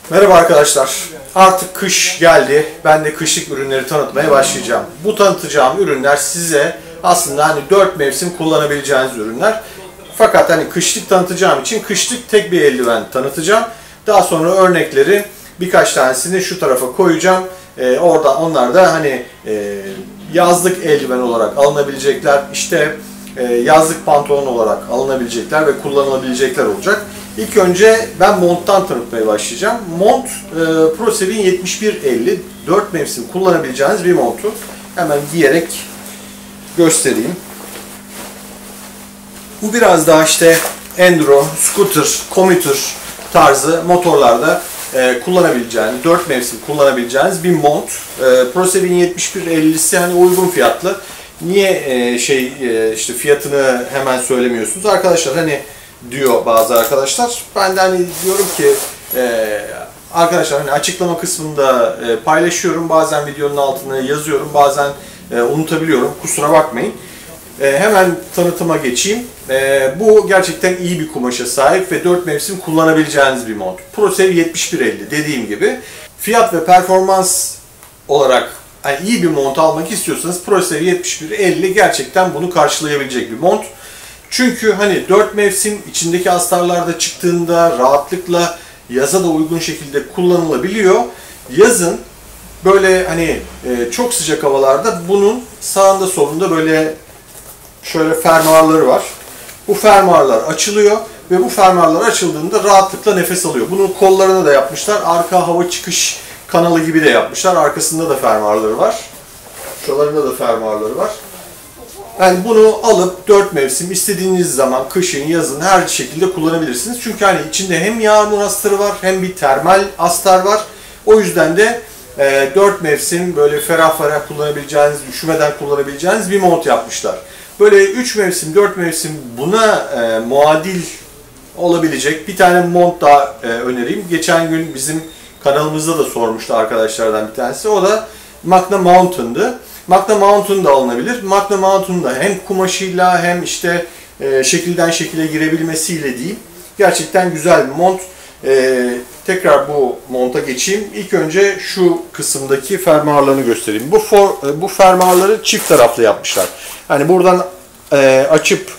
Merhaba arkadaşlar. Artık kış geldi. Ben de kışlık ürünleri tanıtmaya başlayacağım. Bu tanıtacağım ürünler size aslında hani 4 mevsim kullanabileceğiniz ürünler. Fakat hani kışlık tanıtacağım için kışlık tek bir eldiven tanıtacağım. Daha sonra örnekleri birkaç tanesini şu tarafa koyacağım. Onlar da hani yazlık eldiven olarak alınabilecekler. İşte yazlık pantolon olarak alınabilecekler ve kullanılabilecekler olacak. İlk önce ben monttan tanıtmaya başlayacağım. Mont ProSevin 7150 4 mevsim kullanabileceğiniz bir montu. Hemen giyerek göstereyim. Bu biraz daha işte enduro, scooter, commuter tarzı motorlarda kullanabileceğiniz, 4 mevsim kullanabileceğiniz bir mont. ProSevin 7150'si hani uygun fiyatlı. Niye işte fiyatını hemen söylemiyorsunuz? Arkadaşlar hani diyor bazı arkadaşlar. Ben de hani diyorum ki arkadaşlar hani açıklama kısmında paylaşıyorum. Bazen videonun altına yazıyorum. Bazen unutabiliyorum. Kusura bakmayın. Hemen tanıtıma geçeyim. Bu gerçekten iyi bir kumaşa sahip ve 4 mevsim kullanabileceğiniz bir mont. ProSev 7150 dediğim gibi. Fiyat ve performans olarak yani iyi bir mont almak istiyorsanız ProSev 7150 gerçekten bunu karşılayabilecek bir mont. Çünkü hani 4 mevsim içindeki astarlarda çıktığında rahatlıkla yaza da uygun şekilde kullanılabiliyor. Yazın böyle hani çok sıcak havalarda bunun sağında solunda böyle şöyle fermuarları var. Bu fermuarlar açılıyor ve bu fermuarlar açıldığında rahatlıkla nefes alıyor. Bunun kollarına da yapmışlar. Arka hava çıkış kanalı gibi de yapmışlar. Arkasında da fermuarları var. Şuralarında da fermuarları var. Yani bunu alıp 4 mevsim istediğiniz zaman kışın, yazın her şekilde kullanabilirsiniz. Çünkü hani içinde hem yağmur astarı var hem bir termal astar var. O yüzden de 4 mevsim böyle ferah ferah kullanabileceğiniz, üşümeden kullanabileceğiniz bir mont yapmışlar. Böyle 3 mevsim, 4 mevsim buna muadil olabilecek bir tane mont daha önereyim. Geçen gün bizim kanalımızda da sormuştu arkadaşlardan bir tanesi. O da Magna Mountain'dı. Magna Mountain da alınabilir. Magna Mountain da hem kumaşıyla hem işte şekilden şekile girebilmesiyle diyeyim. Gerçekten güzel bir mont. Tekrar bu monta geçeyim. İlk önce şu kısımdaki fermuarlarını göstereyim. Bu fermuarları çift taraflı yapmışlar. Hani buradan açıp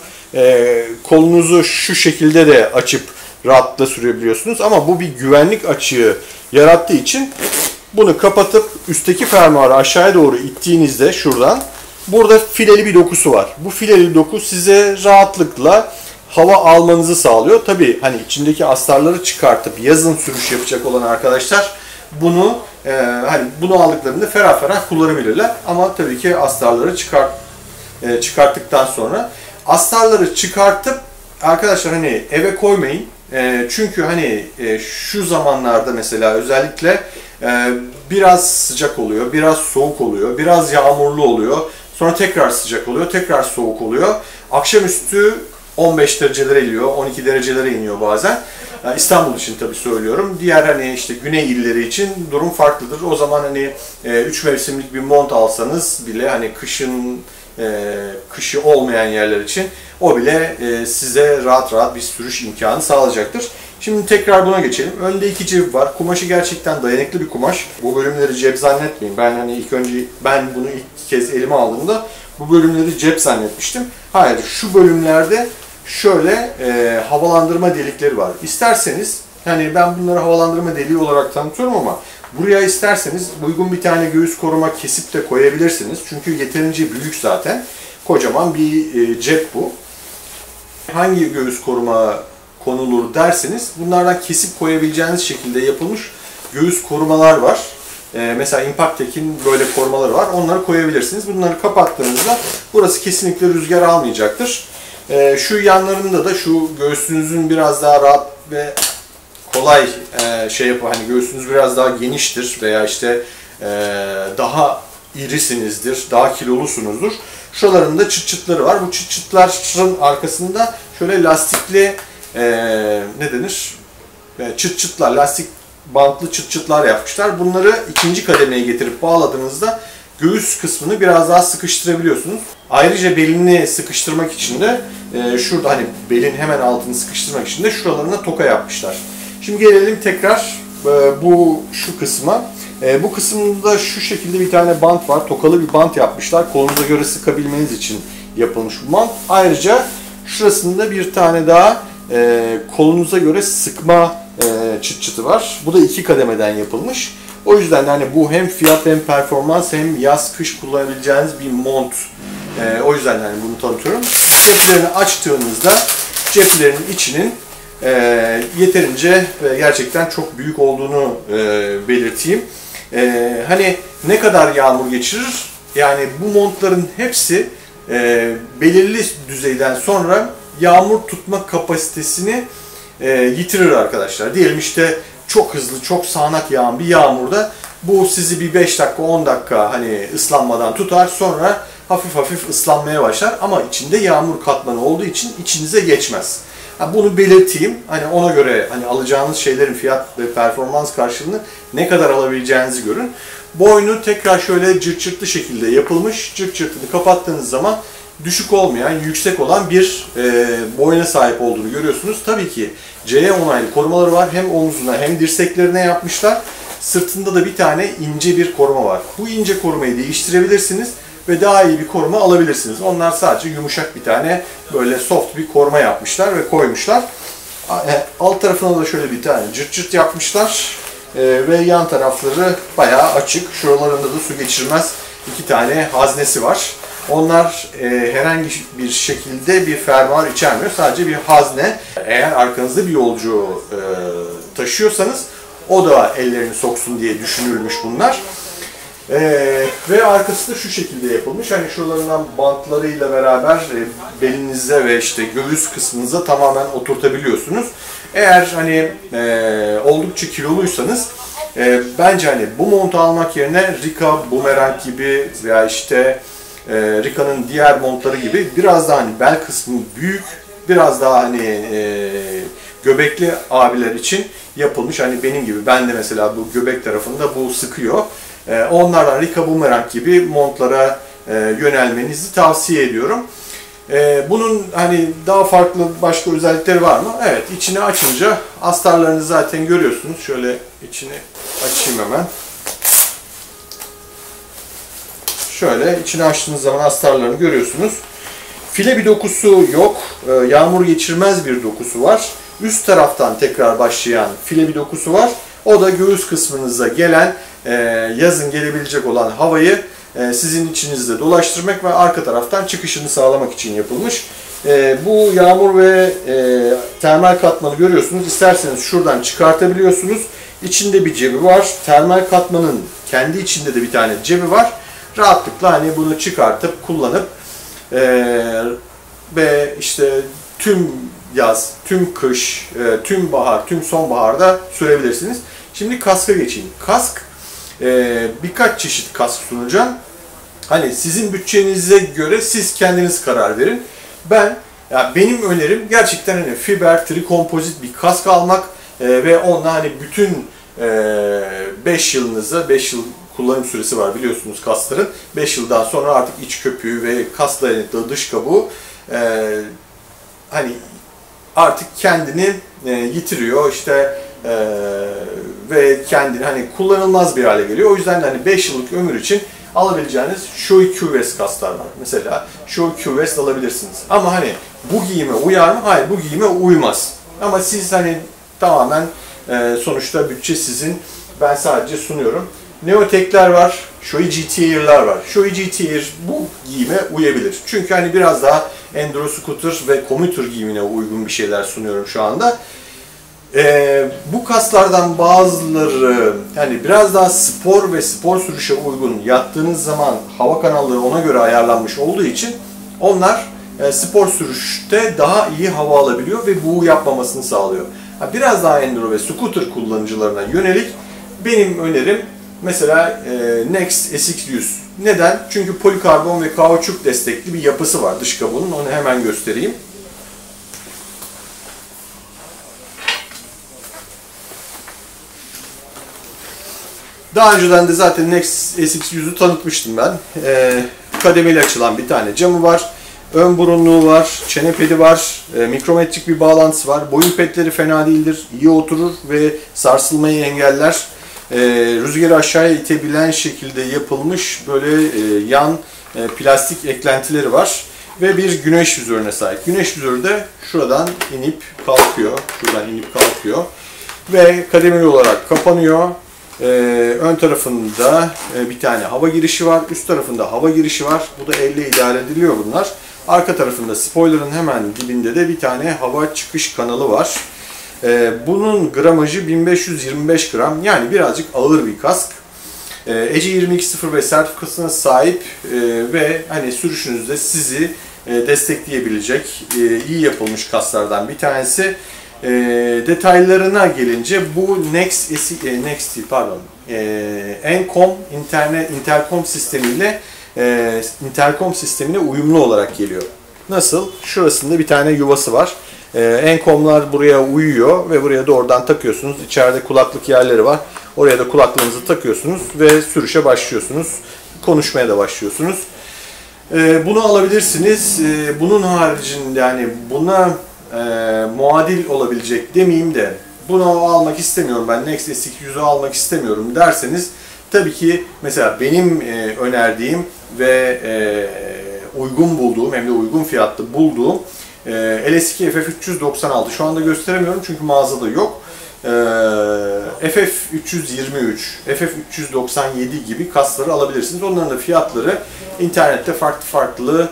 kolunuzu şu şekilde de açıp rahatlıkla sürebiliyorsunuz. Ama bu bir güvenlik açığı yarattığı için bunu kapatıp üstteki fermuarı aşağıya doğru ittiğinizde şuradan burada fileli bir dokusu var. Bu fileli doku size rahatlıkla hava almanızı sağlıyor. Tabii hani içindeki astarları çıkartıp yazın sürüş yapacak olan arkadaşlar bunu hani bunu aldıklarında ferah ferah kullanabilirler. Ama tabii ki astarları çıkarttıktan sonra astarları çıkartıp arkadaşlar hani eve koymayın. Çünkü hani şu zamanlarda mesela özellikle biraz sıcak oluyor, biraz soğuk oluyor, biraz yağmurlu oluyor. Sonra tekrar sıcak oluyor, tekrar soğuk oluyor. Akşamüstü 15 derecelere iniyor, 12 derecelere iniyor bazen. İstanbul için tabii söylüyorum. Diğer hani işte güney illeri için durum farklıdır. O zaman hani 3 mevsimlik bir mont alsanız bile hani kışı olmayan yerler için o bile size rahat rahat bir sürüş imkanı sağlayacaktır. Şimdi tekrar buna geçelim. Önde 2 cep var. Kumaşı gerçekten dayanıklı bir kumaş. Bu bölümleri cep zannetmeyin. Ben bunu ilk kez elime aldığımda bu bölümleri cep zannetmiştim. Hayır, şu bölümlerde şöyle havalandırma delikleri var. İsterseniz hani ben bunları havalandırma deliği olarak tanıtıyorum ama buraya isterseniz uygun bir tane göğüs koruma kesip de koyabilirsiniz. Çünkü yeterince büyük zaten. Kocaman bir cep bu. Hangi göğüs koruma konulur derseniz bunlardan kesip koyabileceğiniz şekilde yapılmış göğüs korumalar var. Mesela Impactec'in böyle korumaları var. Onları koyabilirsiniz. Bunları kapattığınızda burası kesinlikle rüzgar almayacaktır. Şu yanlarında da şu göğsünüzün biraz daha rahat ve kolay hani göğsünüz biraz daha geniştir veya işte daha irisinizdir, daha kilolusunuzdur. Şuralarında çıt çıtları var. Bu çıt çıtların arkasında şöyle lastikli çıt çıtlar, lastik bantlı çıt çıtlar yapmışlar. Bunları ikinci kademeye getirip bağladığınızda göğüs kısmını biraz daha sıkıştırabiliyorsunuz. Ayrıca belini sıkıştırmak için de şurada hani belin hemen altını sıkıştırmak için de şuralarına toka yapmışlar. Şimdi gelelim tekrar bu şu kısma. Bu kısımda şu şekilde bir tane bant var. Tokalı bir bant yapmışlar. Kolunuza göre sıkabilmeniz için yapılmış bu bant. Ayrıca şurasında bir tane daha kolunuza göre sıkma çıt çıtı var. Bu da 2 kademeden yapılmış. O yüzden hani bu hem fiyat hem performans hem yaz kış kullanabileceğiniz bir mont. O yüzden yani bunu tanıtıyorum. Ceplerini açtığınızda ceplerin içinin yeterince ve gerçekten çok büyük olduğunu belirteyim. Hani ne kadar yağmur geçirir? Yani bu montların hepsi belirli düzeyden sonra yağmur tutma kapasitesini yitirir arkadaşlar. Diyelim işte çok hızlı, çok sağanak yağan bir yağmurda bu sizi bir 5 dakika, 10 dakika hani ıslanmadan tutar. Sonra hafif hafif ıslanmaya başlar ama içinde yağmur katmanı olduğu için içinize geçmez. Bunu belirteyim. Hani ona göre hani alacağınız şeylerin fiyat ve performans karşılığını ne kadar alabileceğinizi görün. Boynu tekrar şöyle cırt cırtlı şekilde yapılmış. Cırt cırtını kapattığınız zaman düşük olmayan, yüksek olan bir boyuna sahip olduğunu görüyorsunuz. Tabii ki CE onaylı korumaları var. Hem omzuna hem dirseklerine yapmışlar. Sırtında da bir tane ince bir koruma var. Bu ince korumayı değiştirebilirsiniz ve daha iyi bir koruma alabilirsiniz. Onlar sadece yumuşak bir tane böyle soft bir koruma yapmışlar ve koymuşlar. Alt tarafına da şöyle bir tane cırt cırt yapmışlar. Ve yan tarafları bayağı açık. Şuralarında da su geçirmez 2 tane haznesi var. Onlar herhangi bir şekilde bir fermuar içermiyor. Sadece bir hazne. Eğer arkanızda bir yolcu taşıyorsanız o da ellerini soksun diye düşünülmüş bunlar. Ve arkası da şu şekilde yapılmış. Hani şuralarından bantlarıyla beraber belinize ve işte göğüs kısmınıza tamamen oturtabiliyorsunuz. Eğer hani oldukça kiloluysanız bence hani bu montu almak yerine Rika, Boomerang gibi veya işte Rika'nın diğer montları gibi biraz daha hani bel kısmı büyük, biraz daha hani göbekli abiler için yapılmış. Hani benim gibi, ben de mesela bu göbek tarafında bu sıkıyor. Onlardan Rika, Boomerang gibi montlara yönelmenizi tavsiye ediyorum. Bunun hani daha farklı başka özellikleri var mı? Evet, içini açınca astarlarını zaten görüyorsunuz. Şöyle içini açayım hemen. Şöyle içini açtığınız zaman astarlarını görüyorsunuz. File bir dokusu yok. Yağmur geçirmez bir dokusu var. Üst taraftan tekrar başlayan file bir dokusu var. O da göğüs kısmınıza gelen yazın gelebilecek olan havayı sizin içinizde dolaştırmak ve arka taraftan çıkışını sağlamak için yapılmış. Bu yağmur ve termal katmanı görüyorsunuz. İsterseniz şuradan çıkartabiliyorsunuz. İçinde bir cebi var. Termal katmanın kendi içinde de bir tane cebi var. Rahatlıkla hani bunu çıkartıp kullanıp ve işte tüm yaz, tüm kış, tüm bahar, tüm sonbaharda sürebilirsiniz. Şimdi kaska geçeyim. Kask, birkaç çeşit kask sunacağım. Hani sizin bütçenize göre siz kendiniz karar verin. Benim önerim gerçekten hani fiber, trikompozit bir kask almak ve onunla hani bütün 5 yılınızı, 5 yıl kullanım süresi var biliyorsunuz kaskların. 5 yıldan sonra artık iç köpüğü ve kas dayanıklı dış kabuğu hani artık kendini yitiriyor işte ve kendini hani kullanılmaz bir hale geliyor. O yüzden de hani 5 yıllık ömür için alabileceğiniz Shoei Q-Vest kaslar var. Mesela Shoei Q-Vest alabilirsiniz. Ama hani bu giyime uyar mı? Hayır, bu giyime uymaz. Ama siz hani tamamen sonuçta bütçe sizin. Ben sadece sunuyorum. Neotek'ler var, Shoei GT Air'lar var. Shoei GT Air bu giyime uyabilir. Çünkü hani biraz daha enduro scooter ve commuter giyimine uygun bir şeyler sunuyorum şu anda. Bu kaslardan bazıları yani biraz daha spor ve spor sürüşe uygun, yattığınız zaman hava kanalları ona göre ayarlanmış olduğu için onlar spor sürüşte daha iyi hava alabiliyor ve bu yapmamasını sağlıyor. Biraz daha enduro ve scooter kullanıcılarına yönelik benim önerim mesela Next SX100. Neden? Çünkü polikarbon ve kauçuk destekli bir yapısı var dış kabuğunun. Onu hemen göstereyim. Daha önceden de zaten Next SX100'ü tanıtmıştım ben. Kademeli açılan bir tane camı var. Ön burunluğu var, çene pedi var, mikrometrik bir bağlantısı var. Boyun pedleri fena değildir, iyi oturur ve sarsılmayı engeller. Rüzgarı aşağıya itebilen şekilde yapılmış böyle yan plastik eklentileri var. Ve bir güneş vizörüne sahip. Güneş vizörü de şuradan inip kalkıyor. Ve kademeli olarak kapanıyor. Ön tarafında bir tane hava girişi var. Üst tarafında hava girişi var. Bu da elle idare ediliyor bunlar. Arka tarafında spoiler'ın hemen dibinde de bir tane hava çıkış kanalı var. Bunun gramajı 1525 gram. Yani birazcık ağır bir kask. ECE 2205 sertifikasına sahip ve hani sürüşünüzde sizi destekleyebilecek iyi yapılmış kasklardan bir tanesi. Detaylarına gelince bu Intercom sistemiyle uyumlu olarak geliyor. Nasıl? Şurasında bir tane yuvası var. Encom'lar buraya uyuyor ve buraya da oradan takıyorsunuz. İçeride kulaklık yerleri var. Oraya da kulaklığınızı takıyorsunuz ve sürüşe başlıyorsunuz. Konuşmaya da başlıyorsunuz. Bunu alabilirsiniz. Bunun haricinde yani buna muadil olabilecek demeyeyim de bunu almak istemiyorum, ben Next S200'ü almak istemiyorum derseniz tabii ki mesela benim önerdiğim ve uygun bulduğum hem de uygun fiyatlı bulduğum LS2 FF396 şu anda gösteremiyorum çünkü mağazada yok. FF323, FF397 gibi kaskları alabilirsiniz. Onların da fiyatları internette farklı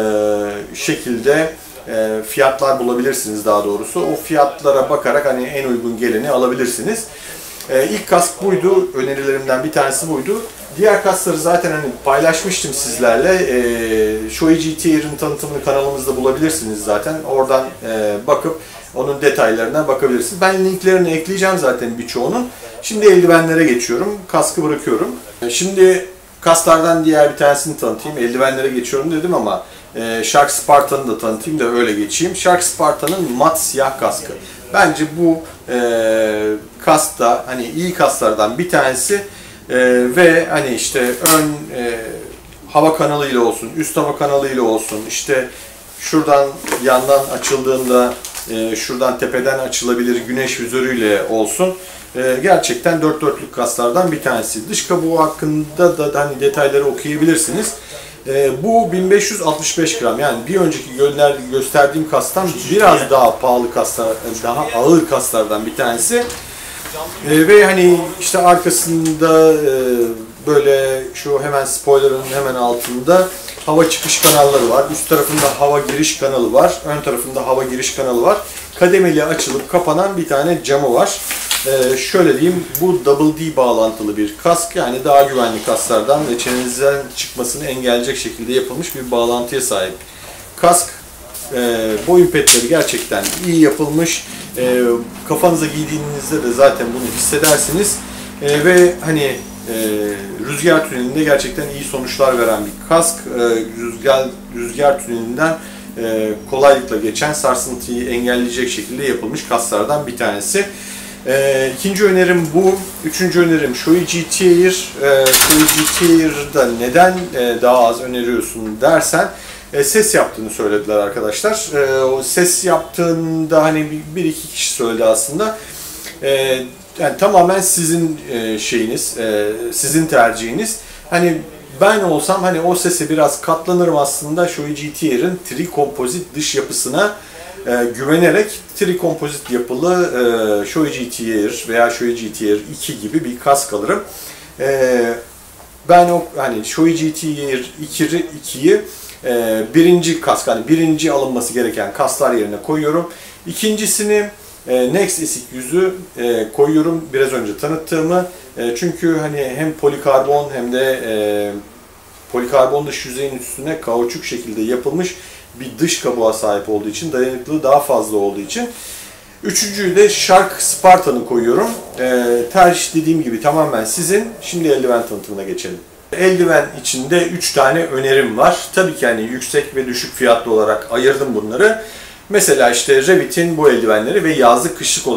şekilde fiyatlar bulabilirsiniz daha doğrusu. O fiyatlara bakarak hani en uygun geleni alabilirsiniz. İlk kask buydu. Önerilerimden bir tanesi buydu. Diğer kaskları zaten hani paylaşmıştım sizlerle. Shoei GT-Air'ın tanıtımını kanalımızda bulabilirsiniz zaten. Oradan bakıp onun detaylarına bakabilirsiniz. Ben linklerini ekleyeceğim zaten birçoğunun. Şimdi eldivenlere geçiyorum. Kaskı bırakıyorum. Şimdi kasklardan diğer bir tanesini tanıtayım. Eldivenlere geçiyorum dedim ama Shark Spartan'ı da tanıtayım da öyle geçeyim. Shark Spartan'ın mat siyah kaskı. Bence bu kask da hani iyi kasklardan bir tanesi ve hani işte ön hava kanalıyla olsun, üst hava kanalıyla olsun, işte şuradan yandan açıldığında şuradan tepeden açılabilir güneş vizörüyle olsun. Gerçekten dört dörtlük kasklardan bir tanesi. Dış kabuğu hakkında da hani detayları okuyabilirsiniz. Bu 1565 gram, yani bir önceki gösterdiğim kastan biraz daha pahalı kaslar, daha ağır kaslardan bir tanesi. Ve hani işte arkasında böyle şu hemen spoiler'ın hemen altında hava çıkış kanalları var. Üst tarafında hava giriş kanalı var. Ön tarafında hava giriş kanalı var. Kademeli açılıp kapanan bir tane camı var. Şöyle diyeyim, bu Double D bağlantılı bir kask, yani daha güvenli kasklardan ve çenenizden çıkmasını engelleyecek şekilde yapılmış bir bağlantıya sahip kask. Boyun petleri gerçekten iyi yapılmış. Kafanıza giydiğinizde de zaten bunu hissedersiniz. Ve hani rüzgar tünelinde gerçekten iyi sonuçlar veren bir kask. Rüzgar tünelinden kolaylıkla geçen sarsıntıyı engelleyecek şekilde yapılmış kasklardan bir tanesi. İkinci önerim bu. Üçüncü önerim Shoei GT-Air. Shoei GT-Air'da neden daha az öneriyorsun dersen, ses yaptığını söylediler arkadaşlar. O ses yaptığında hani bir iki kişi söyledi aslında. Yani tamamen sizin şeyiniz, sizin tercihiniz. Hani ben olsam hani o sese biraz katlanırım aslında. Shoei GT-Air'in tri-kompozit dış yapısına güvenerek tri-kompozit yapılı Shoei GT-Air veya Shoei GT-Air 2 gibi bir kask alırım. Ben o hani Shoei GT-Air 2'yi birinci kask, hani birinci alınması gereken kasklar yerine koyuyorum. İkincisini Next S200'ü koyuyorum, biraz önce tanıttığımı. Çünkü hani hem polikarbon hem de polikarbon dış yüzeyin üstüne kauçuk şekilde yapılmış bir dış kabuğa sahip olduğu için, dayanıklılığı daha fazla olduğu için. Üçüncüyü de Shark Spartan'ı koyuyorum. Tercih dediğim gibi tamamen sizin. Şimdi eldiven tanıtımına geçelim. Eldiven içinde 3 tane önerim var. Tabii ki hani yüksek ve düşük fiyatlı olarak ayırdım bunları. Mesela işte Revit'in bu eldivenleri ve yazlık kışlık olarak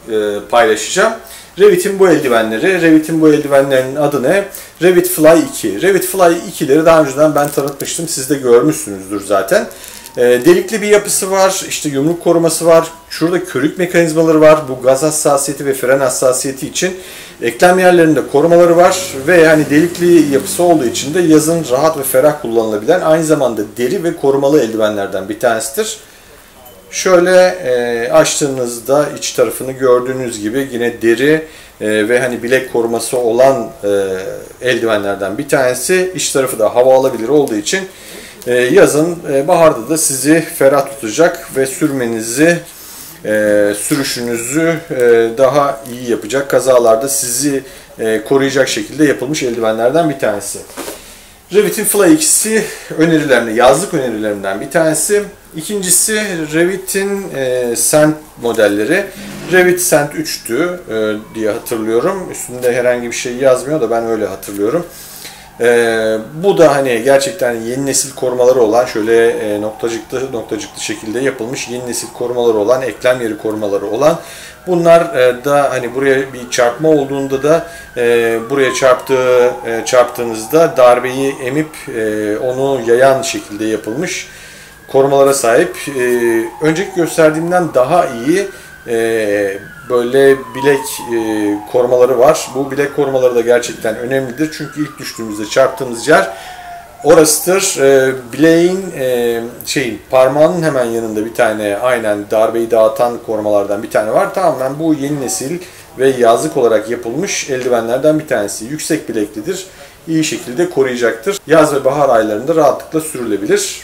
paylaşacağım. Revit'in bu eldivenleri. Revit'in bu eldivenlerinin adı ne? Revit Fly 2. Revit Fly 2'leri daha önceden ben tanıtmıştım. Siz de görmüşsünüzdür zaten. Delikli bir yapısı var. İşte yumruk koruması var. Şurada körük mekanizmaları var. Bu gaz hassasiyeti ve fren hassasiyeti için eklem yerlerinde korumaları var. Ve hani delikli yapısı olduğu için de yazın rahat ve ferah kullanılabilen, aynı zamanda deri ve korumalı eldivenlerden bir tanesidir. Şöyle açtığınızda iç tarafını gördüğünüz gibi yine deri ve hani bilek koruması olan eldivenlerden bir tanesi. İç tarafı da hava alabilir olduğu için yazın, baharda da sizi ferah tutacak ve sürmenizi, sürüşünüzü daha iyi yapacak, kazalarda sizi koruyacak şekilde yapılmış eldivenlerden bir tanesi. Revit'in Fly 2'si yazlık önerilerimden bir tanesi. İkincisi Revit'in Sand modelleri. Revit Sand 3'tü diye hatırlıyorum. Üstünde herhangi bir şey yazmıyor da ben öyle hatırlıyorum. Bu da hani gerçekten yeni nesil korumaları olan, şöyle noktacıklı şekilde yapılmış yeni nesil korumaları olan, eklem yeri korumaları olan. Bunlar da hani buraya bir çarpma olduğunda da buraya çarptığınızda darbeyi emip onu yayan şekilde yapılmış korumalara sahip. Önceki gösterdiğimden daha iyi böyle bilek korumaları var. Bu bilek korumaları da gerçekten önemlidir. Çünkü ilk düştüğümüzde çarptığımız yer orasıdır. Bileğin parmağının hemen yanında bir tane aynen darbeyi dağıtan korumalardan bir tane var. Tamamen bu yeni nesil ve yazlık olarak yapılmış eldivenlerden bir tanesi. Yüksek bileklidir. İyi şekilde koruyacaktır. Yaz ve bahar aylarında rahatlıkla sürülebilir.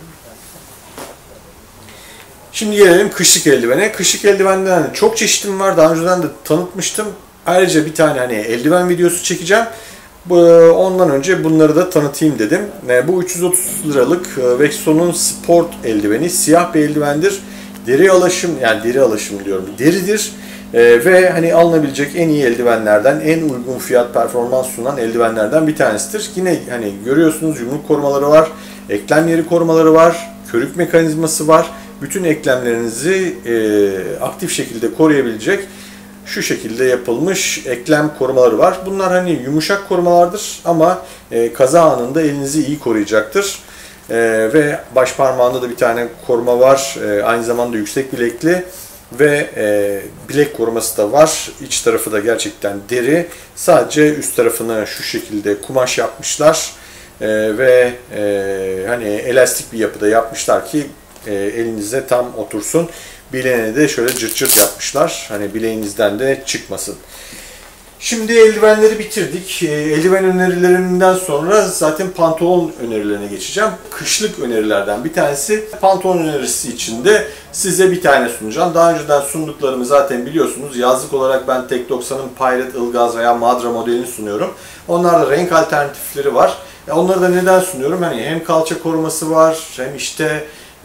Şimdi gelelim kışlık eldivene. Kışlık eldivenden çok çeşitim var. Daha önceden de tanıtmıştım. Ayrıca bir tane hani eldiven videosu çekeceğim. Ondan önce bunları da tanıtayım dedim. Bu 330 liralık Vexon'un Sport eldiveni. Siyah bir eldivendir. Deri alaşım diyorum. Deridir. Ve hani alınabilecek en iyi eldivenlerden, en uygun fiyat performans sunan eldivenlerden bir tanesidir. Yine hani görüyorsunuz, yumruk korumaları var. Eklem yeri korumaları var. Körük mekanizması var. Bütün eklemlerinizi aktif şekilde koruyabilecek şu şekilde yapılmış eklem korumaları var. Bunlar hani yumuşak korumalardır ama kaza anında elinizi iyi koruyacaktır. Ve baş parmağında da bir tane koruma var. Aynı zamanda yüksek bilekli ve bilek koruması da var. İç tarafı da gerçekten deri. Sadece üst tarafını şu şekilde kumaş yapmışlar. Ve hani elastik bir yapıda yapmışlar ki elinize tam otursun. Bileğine de şöyle cırt cırt yapmışlar. Hani bileğinizden de çıkmasın. Şimdi eldivenleri bitirdik. Eldiven önerilerinden sonra zaten pantolon önerilerine geçeceğim. Kışlık önerilerden bir tanesi. Pantolon önerisi için de size bir tane sunacağım. Daha önceden sunduklarımı zaten biliyorsunuz. Yazlık olarak ben Tek 90'ın Pirate, Ilgaz veya Madra modelini sunuyorum. Onlarda renk alternatifleri var. Onları da neden sunuyorum? Hani hem kalça koruması var, hem işte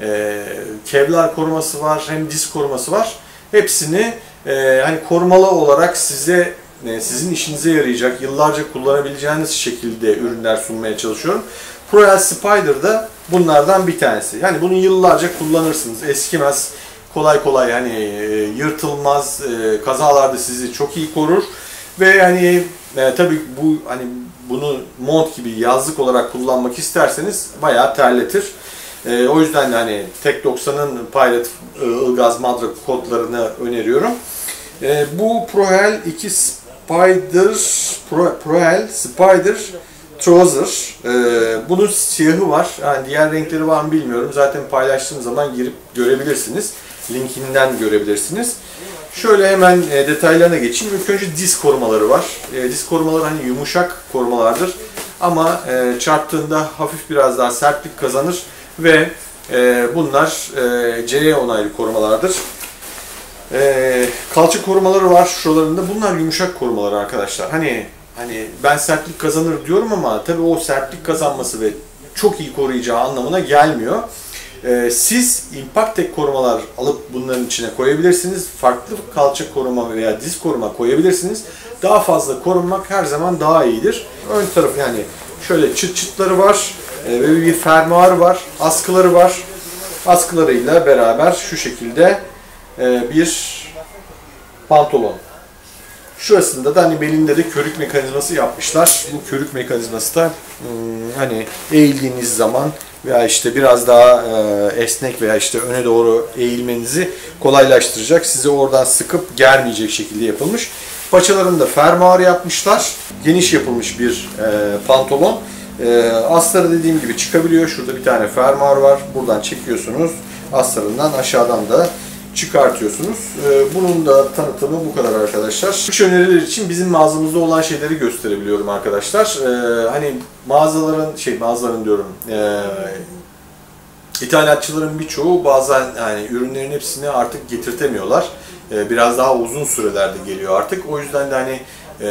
kevlar koruması var, hem diz koruması var. Hepsini hani korumalı olarak sizin işinize yarayacak, yıllarca kullanabileceğiniz şekilde ürünler sunmaya çalışıyorum. Proel Spider da bunlardan bir tanesi. Yani bunu yıllarca kullanırsınız, eskimez, kolay kolay hani yırtılmaz, kazalarda sizi çok iyi korur ve hani tabii bunu mont gibi yazlık olarak kullanmak isterseniz bayağı terletir. O yüzden de hani Tek 90'ın Pirate, Ilgaz, Madra kodlarını öneriyorum. Bu Proel 2 Proel Spider Trouser. Bunun siyahı var. Yani diğer renkleri var mı bilmiyorum. Zaten paylaştığım zaman girip görebilirsiniz. Linkinden görebilirsiniz. Şöyle hemen detaylarına geçeyim. İlk önce diz korumaları var. Diz korumaları hani yumuşak korumalardır. Ama çarptığında hafif biraz daha sertlik kazanır. Ve bunlar CE onaylı korumalardır. Kalça korumaları var şuralarında. Bunlar yumuşak korumalar arkadaşlar. Hani ben sertlik kazanır diyorum ama tabii o sertlik kazanması ve çok iyi koruyacağı anlamına gelmiyor. Siz Impact Tek korumalar alıp bunların içine koyabilirsiniz. Farklı kalça koruma veya diz koruma koyabilirsiniz. Daha fazla korunmak her zaman daha iyidir. Ön tarafı yani şöyle çıt çıtları var. Ve bir fermuar var. Askıları var. Askılarıyla beraber şu şekilde bir pantolon. Şurasında da hani belinde de körük mekanizması yapmışlar. Bu körük mekanizması da hani eğildiğiniz zaman veya işte biraz daha esnek veya işte öne doğru eğilmenizi kolaylaştıracak. Sizi oradan sıkıp germeyecek şekilde yapılmış. Paçalarında fermuar yapmışlar. Geniş yapılmış bir pantolon. Astarı dediğim gibi çıkabiliyor. Şurada bir tane fermuar var. Buradan çekiyorsunuz. Astarından aşağıdan da çıkartıyorsunuz. Bunun da tanıtımı bu kadar arkadaşlar. Üç öneriler için bizim mağazamızda olan şeyleri gösterebiliyorum arkadaşlar. Hani mağazaların diyorum. İthalatçıların birçoğu bazen yani ürünlerin hepsini artık getirtemiyorlar. Biraz daha uzun sürelerde geliyor artık. O yüzden de hani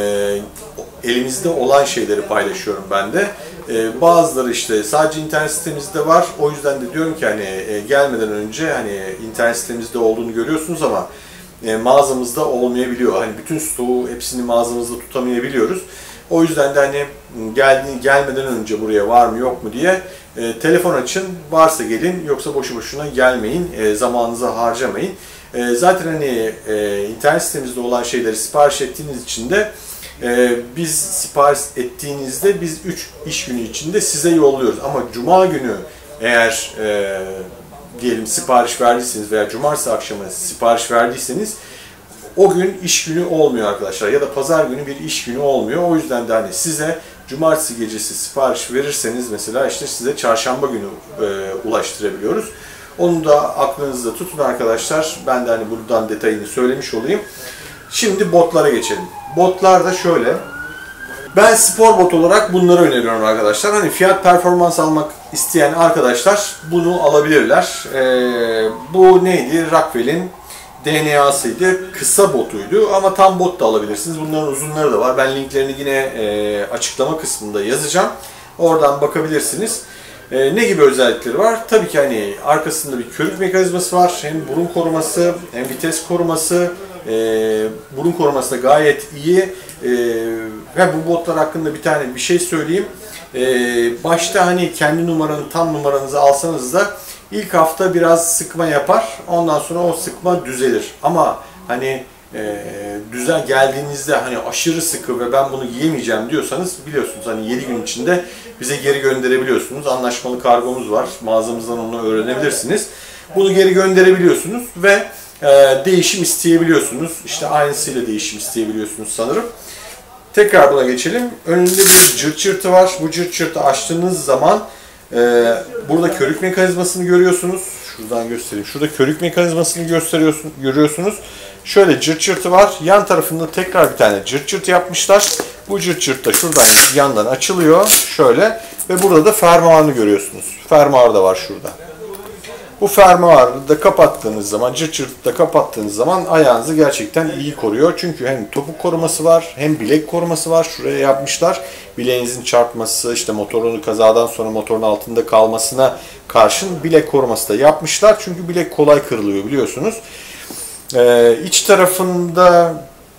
elimizde olan şeyleri paylaşıyorum ben de. Bazıları işte sadece internet sitemizde var. O yüzden de diyorum ki hani gelmeden önce hani internet sitemizde olduğunu görüyorsunuz ama mağazamızda olmayabiliyor. Hani bütün stoğu hepsini mağazamızda tutamayabiliyoruz. O yüzden de hani gelmeden önce buraya var mı yok mu diye telefon açın. Varsa gelin, yoksa boşu boşuna gelmeyin. Zamanınızı harcamayın. Zaten hani internet sitemizde olan şeyleri sipariş ettiğiniz için de biz sipariş ettiğinizde biz 3 iş günü içinde size yolluyoruz. Ama cuma günü eğer diyelim sipariş verdiyseniz veya cumartesi akşamı sipariş verdiyseniz o gün iş günü olmuyor arkadaşlar. Ya da pazar günü bir iş günü olmuyor. O yüzden de hani size cumartesi gecesi sipariş verirseniz mesela işte size çarşamba günü ulaştırabiliyoruz. Onu da aklınızda tutun arkadaşlar. Ben de hani buradan detayını söylemiş olayım. Şimdi botlara geçelim. Botlar da şöyle. Ben spor bot olarak bunları öneriyorum arkadaşlar. Hani fiyat performans almak isteyen arkadaşlar bunu alabilirler. Bu neydi? Rockwell'in DNA'sıydı. Kısa botuydu ama tam bot da alabilirsiniz. Bunların uzunları da var. Ben linklerini yine açıklama kısmında yazacağım. Oradan bakabilirsiniz. Ne gibi özellikleri var? Tabii ki hani arkasında bir körük mekanizması var. Hem burun koruması hem vites koruması. Burun koruması da gayet iyi. Ve bu botlar hakkında bir şey söyleyeyim. Başta hani kendi tam numaranızı alsanız da ilk hafta biraz sıkma yapar. Ondan sonra o sıkma düzelir. Ama hani düzen geldiğinizde hani aşırı sıkı ve ben bunu giyemeyeceğim diyorsanız biliyorsunuz hani 7 gün içinde bize geri gönderebiliyorsunuz. Anlaşmalı kargomuz var. Mağazamızdan onu öğrenebilirsiniz. Bunu geri gönderebiliyorsunuz ve değişim isteyebiliyorsunuz. İşte aynısıyla değişim isteyebiliyorsunuz sanırım. Tekrar buna geçelim. Önünde bir cırt cırtı var. Bu cırt cırtı açtığınız zaman burada körük mekanizmasını görüyorsunuz. Şuradan göstereyim. Şurada körük mekanizmasını görüyorsunuz. Şöyle cırt cırtı var. Yan tarafında tekrar bir tane cırt cırt yapmışlar. Bu cırt cırt da şuradan yandan açılıyor. Şöyle. Ve burada da fermuarını görüyorsunuz. Fermuar da var şurada. Bu fermuarı da kapattığınız zaman, cırt cırt da kapattığınız zaman ayağınızı gerçekten iyi koruyor. Çünkü hem topuk koruması var, hem bilek koruması var. Şuraya yapmışlar. Bileğinizin çarpması, işte motorun kazadan sonra motorun altında kalmasına karşın bilek koruması da yapmışlar. Çünkü bilek kolay kırılıyor biliyorsunuz. İç tarafında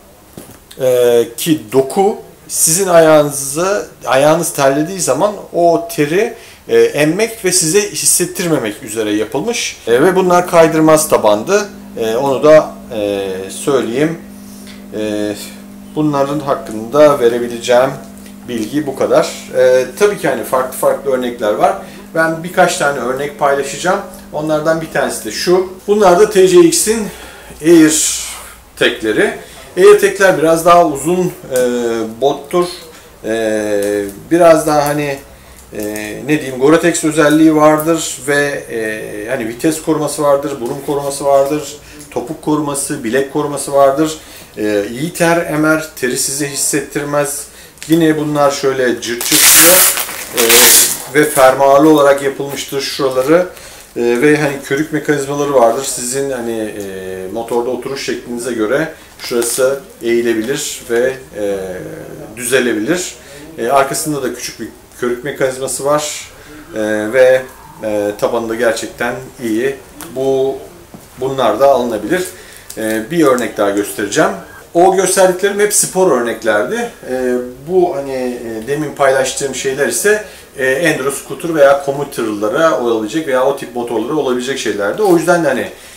ki doku sizin ayağınız terlediği zaman o teri emmek ve size hissettirmemek üzere yapılmış. Ve bunlar kaydırmaz tabandı. Onu da söyleyeyim. Bunların hakkında verebileceğim bilgi bu kadar. Tabii ki hani farklı örnekler var. Ben birkaç tane örnek paylaşacağım. Onlardan bir tanesi de şu. Bunlar da TCX'in Air Tech'leri. Air Tech'ler biraz daha uzun bottur. Biraz daha hani ne diyeyim, Gore-Tex özelliği vardır ve hani vites koruması vardır, burun koruması vardır, topuk koruması, bilek koruması vardır. İyi ter emer, teri size hissettirmez. Yine bunlar şöyle cırt cırtlı ve fermuarlı olarak yapılmıştır şuraları. Ve hani körük mekanizmaları vardır. Sizin hani motorda oturuş şeklinize göre şurası eğilebilir ve düzelebilir. Arkasında da küçük bir körük mekanizması var ve tabanı da gerçekten iyi. Bunlar da alınabilir. Bir örnek daha göstereceğim. O gösterdiklerim hep spor örneklerdi. Bu hani demin paylaştığım şeyler ise enduro scooter veya commuter'lara olabilecek veya o tip motorlara olabilecek şeylerdi. O yüzden de hani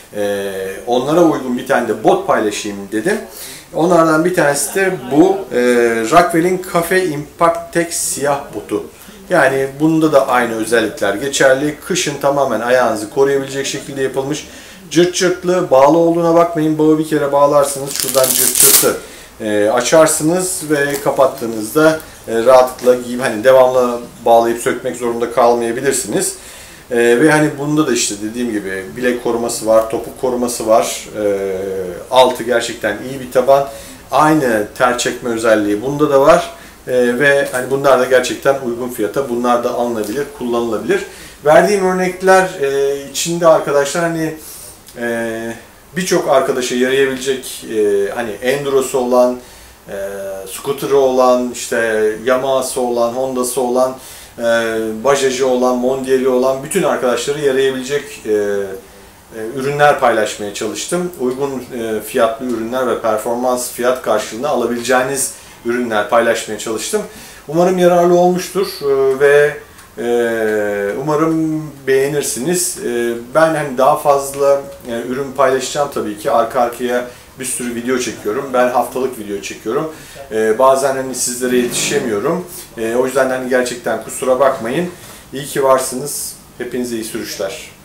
onlara uygun bir tane de bot paylaşayım dedim. Onlardan bir tanesi de bu Rockwell'in Cafe Impact Tech siyah botu. Yani bunda da aynı özellikler geçerli. Kışın tamamen ayağınızı koruyabilecek şekilde yapılmış. Cırt cırtlı, bağlı olduğuna bakmayın. Bağı bir kere bağlarsınız. Şuradan cırt cırtı açarsınız ve kapattığınızda rahatlıkla giyip hani devamlı bağlayıp sökmek zorunda kalmayabilirsiniz. Ve hani bunda da işte dediğim gibi bilek koruması var, topuk koruması var. Altı gerçekten iyi bir taban. Aynı ter çekme özelliği bunda da var. Ve hani bunlar da gerçekten uygun fiyata, bunlar da alınabilir, kullanılabilir. Verdiğim örnekler içinde arkadaşlar hani birçok arkadaşa yarayabilecek hani endurosu olan, scooter'ı olan, işte Yamaha'sı olan, Honda'sı olan, Bajaj'ı olan, Mondial'i olan bütün arkadaşlara yarayabilecek ürünler paylaşmaya çalıştım. Uygun fiyatlı ürünler ve performans fiyat karşılığında alabileceğiniz ürünler paylaşmaya çalıştım. Umarım yararlı olmuştur ve umarım beğenirsiniz. Ben hani daha fazla ürün paylaşacağım tabii ki. Arka arkaya bir sürü video çekiyorum. Ben haftalık video çekiyorum. Bazen hani sizlere yetişemiyorum. O yüzden hani gerçekten kusura bakmayın. İyi ki varsınız. Hepinize iyi sürüşler.